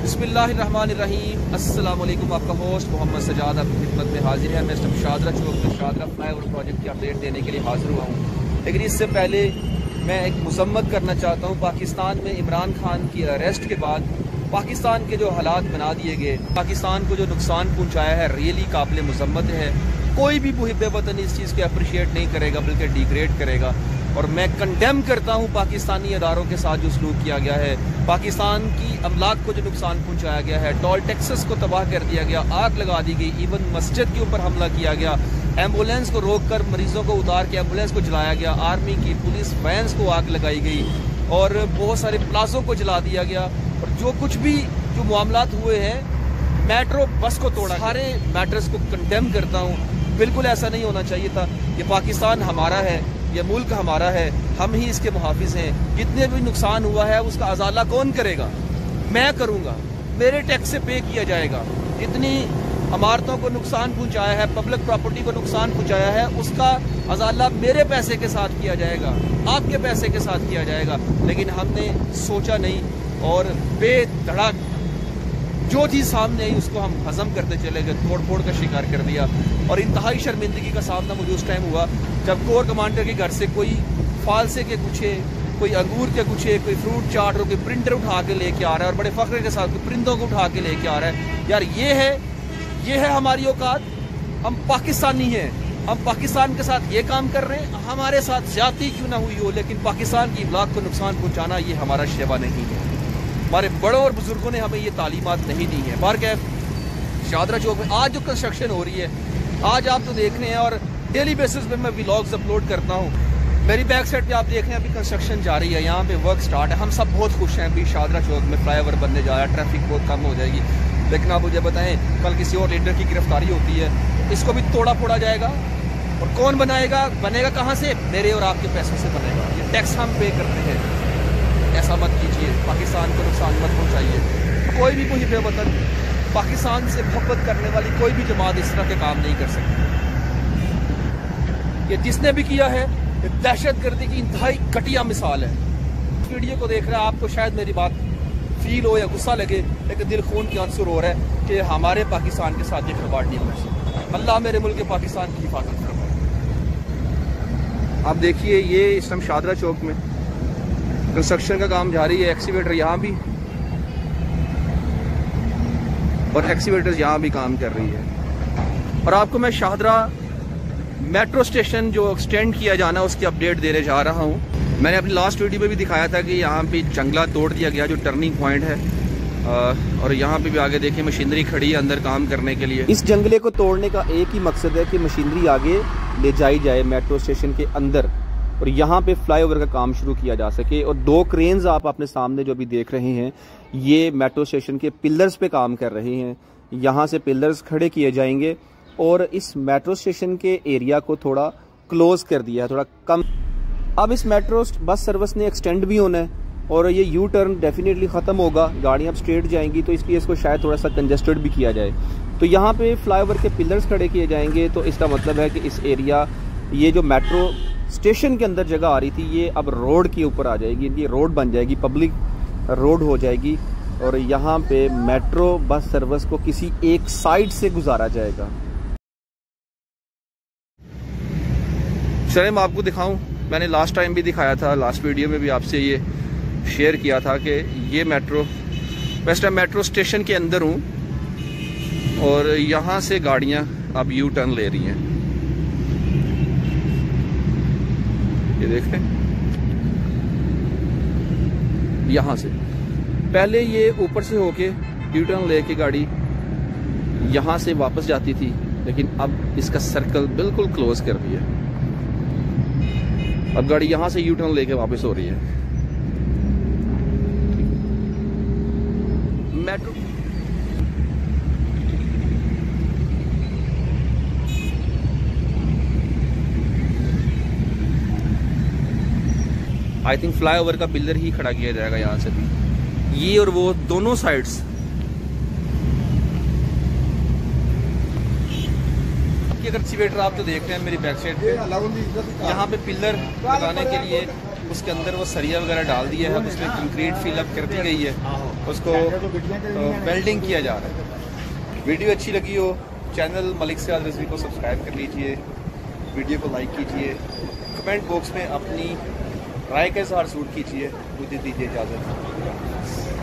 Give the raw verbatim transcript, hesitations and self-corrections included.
बिस्मिल्लाहिर्रहमानिर्रहीम। अस्सलाम वालेकुम। आपका होस्ट मोहम्मद सजाद आपकी खिदमत में हाजिर है। मैं शादरा चौक में शादरा फ्लाईओवर प्रोजेक्ट की अपडेट देने के लिए हाजिर हुआ हूँ। लेकिन इससे पहले मैं एक मजम्मत करना चाहता हूँ। पाकिस्तान में इमरान खान की अरेस्ट के बाद पाकिस्तान के जो हालात बना दिए गए, पाकिस्तान को जो नुकसान पहुँचाया है, रियली काबिल मजम्मत है। कोई भी मुहिब वतन इस चीज़ को अप्रिशिएट नहीं करेगा बल्कि डिग्रेड करेगा। और मैं कंडेम करता हूँ पाकिस्तानी अदारों के साथ जो सलूक किया गया है, पाकिस्तान की अमलाक को जो नुकसान पहुँचाया गया है, टोल टैक्सेस को तबाह कर दिया गया, आग लगा दी गई, इवन मस्जिद के ऊपर हमला किया गया, एम्बुलेंस को रोककर मरीजों को उतार के एम्बुलेंस को जलाया गया, आर्मी की पुलिस वैन्स को आग लगाई गई और बहुत सारे प्लाजों को जला दिया गया। और जो कुछ भी जो मामलात हुए हैं, मेट्रो बस को तोड़ा, सारे मैटर्स को कंडेम करता हूँ। बिल्कुल ऐसा नहीं होना चाहिए था। ये पाकिस्तान हमारा है, ये मुल्क हमारा है, हम ही इसके मुहाफिज हैं। जितने भी नुकसान हुआ है उसका अजाला कौन करेगा? मैं करूँगा, मेरे टैक्स से पे किया जाएगा। जितनी इमारतों को नुकसान पहुँचाया है, पब्लिक प्रॉपर्टी को नुकसान पहुँचाया है, उसका अजाला मेरे पैसे के साथ किया जाएगा, आपके पैसे के साथ किया जाएगा। लेकिन हमने सोचा नहीं और बेधड़क जो चीज़ सामने आई उसको हम हजम करते चले गए, तोड़ फोड़ का शिकार कर दिया। और इंतहाई शर्मिंदगी का सामना मुझे उस टाइम हुआ जब कोर कमांडर के घर से कोई फालसे के गुच्छे, कोई अंगूर के गुच्छे, कोई फ्रूट चाट और कोई प्रिंटर उठा के लेके आ रहा है और बड़े फख्र के साथ कोई परिंदों को उठा के लेके आ रहा है। यार ये है ये है हमारी औकात। हम पाकिस्तानी हैं, हम पाकिस्तान के साथ ये काम कर रहे हैं। हमारे साथ ज्यादती क्यों ना हुई हो, लेकिन पाकिस्तान की इमलाक को नुकसान पहुँचाना ये हमारा शेवा नहीं है। हमारे बड़ों और बुजुर्गों ने हमें ये तालीमात नहीं दी है। बार क्या शादरा चौक में आज जो कंस्ट्रक्शन हो रही है, आज आप तो देख रहे हैं और डेली बेसिस पे मैं व्लॉग्स अपलोड करता हूँ। मेरी बैक साइड पे आप देख रहे हैं अभी कंस्ट्रक्शन जारी है, यहाँ पे वर्क स्टार्ट है। हम सब बहुत खुश हैं। अभी शादरा चौक में फ्लाईओवर बनने जा रहा है, ट्रैफिक बहुत कम हो जाएगी। लेकिन आप मुझे बताएं, कल किसी और लीडर की गिरफ्तारी होती है, इसको भी तोड़ा फोड़ा जाएगा। और कौन बनाएगा? बनेगा कहाँ से? मेरे और आपके पैसों से बनेगा। ये टैक्स हम पे करते हैं। ऐसा मत कीजिए, पाकिस्तान को नुकसान मत पहुँचाइए। कोई भी मुहिब वतन, पाकिस्तान से मोहब्बत करने वाली कोई भी जमात इस तरह के काम नहीं कर सकती। ये जिसने भी किया है, ये दहशतगर्दी की इंतहाई घटिया मिसाल है। वीडियो को देख रहा है, आपको शायद मेरी बात फील हो या गुस्सा लगे, लेकिन दिल खून के आंसू रो रहा है कि हमारे पाकिस्तान के साथ ये खिलवाड़ नहीं होना चाहिए। अल्लाह मेरे मुल्क के पाकिस्तान की हिफाजत फरमाए। आप देखिए, ये इस टाइम शादरा चौक में कंस्ट्रक्शन का काम जारी है। एक्सीवेटर यहाँ भी और एक्सीवेटर्स यहाँ भी काम कर रही है। और आपको मैं शादरा मेट्रो स्टेशन जो एक्सटेंड किया जाना है उसकी अपडेट देने जा रहा हूँ। मैंने अपनी लास्ट वीडियो में भी दिखाया था कि यहाँ पे जंगला तोड़ दिया गया जो टर्निंग पॉइंट है। और यहाँ पे भी आगे देखिए मशीनरी खड़ी है अंदर काम करने के लिए। इस जंगले को तोड़ने का एक ही मकसद है कि मशीनरी आगे ले जाई जाए मेट्रो स्टेशन के अंदर और यहाँ पे फ्लाईओवर का काम शुरू किया जा सके। और दो क्रेन्स आप अपने सामने जो भी देख रहे हैं, ये मेट्रो स्टेशन के पिलर्स पे काम कर रहे हैं। यहाँ से पिलर्स खड़े किए जाएंगे और इस मेट्रो स्टेशन के एरिया को थोड़ा क्लोज कर दिया है, थोड़ा कम। अब इस मेट्रो बस सर्विस ने एक्सटेंड भी होना है और ये यू टर्न डेफिनेटली ख़त्म होगा, गाड़ियाँ अब स्ट्रेट जाएंगी, तो इसलिए इसको शायद थोड़ा सा कंजेस्टेड भी किया जाए। तो यहाँ पे फ्लाईओवर के पिलर्स खड़े किए जाएंगे। तो इसका मतलब है कि इस एरिया, ये जो मेट्रो स्टेशन के अंदर जगह आ रही थी, ये अब रोड के ऊपर आ जाएगी। ये रोड बन जाएगी, पब्लिक रोड हो जाएगी और यहाँ पे मेट्रो बस सर्विस को किसी एक साइड से गुजारा जाएगा। चलिए मैं आपको दिखाऊं, मैंने लास्ट टाइम भी दिखाया था, लास्ट वीडियो में भी आपसे ये शेयर किया था कि ये मेट्रो, मैं टाइम मेट्रो स्टेशन के अंदर हूँ और यहाँ से गाड़ियाँ अब यू टर्न ले रही हैं। ये देखें, यहाँ से पहले ये ऊपर से होके यू टर्न लेके गाड़ी यहाँ से वापस जाती थी, लेकिन अब इसका सर्कल बिल्कुल क्लोज कर दिया। अब गाड़ी यहाँ से यू टर्न लेके वापस हो रही है। मेट्रो आई थिंक फ्लाईओवर का पिलर ही खड़ा किया जाएगा यहाँ से भी, ये और वो दोनों साइड्स। अगर एक्सीवेटर आप तो देख रहे हैं मेरी बैक साइड पे, यहाँ पे पिलर लगाने के लिए उसके अंदर वो सरिया वगैरह डाल दिया है, अब उसमें कंक्रीट फिलअप कर दी गई है, उसको वेल्डिंग किया जा रहा है। वीडियो अच्छी लगी हो, चैनल मलिक सयाद रिजवी को सब्सक्राइब कर लीजिए, वीडियो को लाइक कीजिए, कमेंट बॉक्स में अपनी राय का इजहार ज़रूर कीजिए। मुझे दीजिए इजाज़त।